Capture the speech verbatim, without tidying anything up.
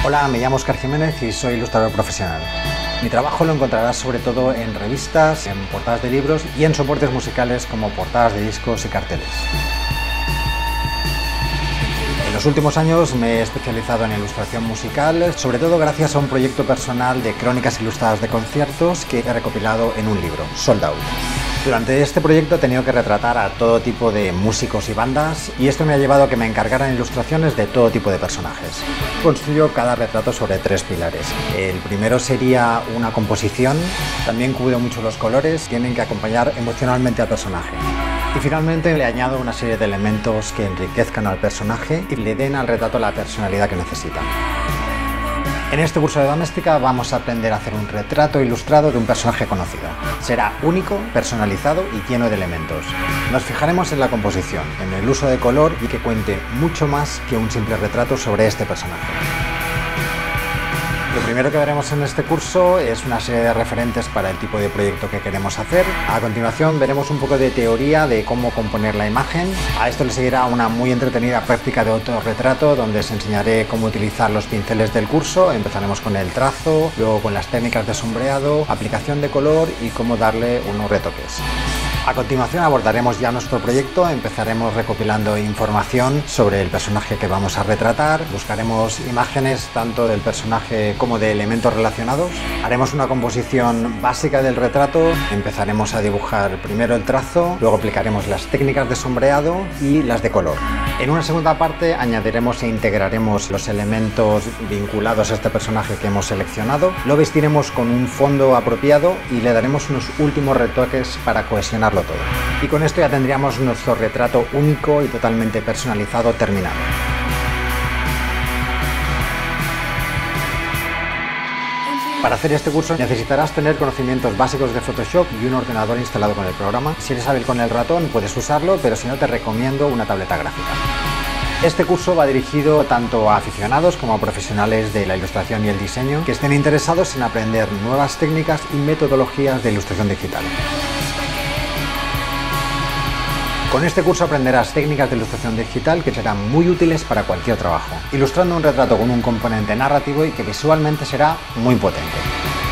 Hola, me llamo Óscar Jiménez y soy ilustrador profesional. Mi trabajo lo encontrarás sobre todo en revistas, en portadas de libros y en soportes musicales como portadas de discos y carteles. En los últimos años me he especializado en ilustración musical, sobre todo gracias a un proyecto personal de crónicas ilustradas de conciertos que he recopilado en un libro, Sold Out. Durante este proyecto he tenido que retratar a todo tipo de músicos y bandas y esto me ha llevado a que me encargaran ilustraciones de todo tipo de personajes. Construyo cada retrato sobre tres pilares. El primero sería una composición, también cuido mucho los colores, tienen que acompañar emocionalmente al personaje. Y finalmente le añado una serie de elementos que enriquezcan al personaje y le den al retrato la personalidad que necesita. En este curso de doméstica vamos a aprender a hacer un retrato ilustrado de un personaje conocido. Será único, personalizado y lleno de elementos. Nos fijaremos en la composición, en el uso de color y que cuente mucho más que un simple retrato sobre este personaje. Lo primero que veremos en este curso es una serie de referentes para el tipo de proyecto que queremos hacer. A continuación veremos un poco de teoría de cómo componer la imagen. A esto le seguirá una muy entretenida práctica de autorretrato donde os enseñaré cómo utilizar los pinceles del curso. Empezaremos con el trazo, luego con las técnicas de sombreado, aplicación de color y cómo darle unos retoques. A continuación abordaremos ya nuestro proyecto, empezaremos recopilando información sobre el personaje que vamos a retratar, buscaremos imágenes tanto del personaje como de elementos relacionados, haremos una composición básica del retrato, empezaremos a dibujar primero el trazo, luego aplicaremos las técnicas de sombreado y las de color. En una segunda parte añadiremos e integraremos los elementos vinculados a este personaje que hemos seleccionado, lo vestiremos con un fondo apropiado y le daremos unos últimos retoques para cohesionar todo. Y con esto ya tendríamos nuestro retrato único y totalmente personalizado terminado. Para hacer este curso necesitarás tener conocimientos básicos de Photoshop y un ordenador instalado con el programa. Si eres hábil con el ratón puedes usarlo, pero si no te recomiendo una tableta gráfica. Este curso va dirigido tanto a aficionados como a profesionales de la ilustración y el diseño que estén interesados en aprender nuevas técnicas y metodologías de ilustración digital. Con este curso aprenderás técnicas de ilustración digital que serán muy útiles para cualquier trabajo, ilustrando un retrato con un componente narrativo y que visualmente será muy potente.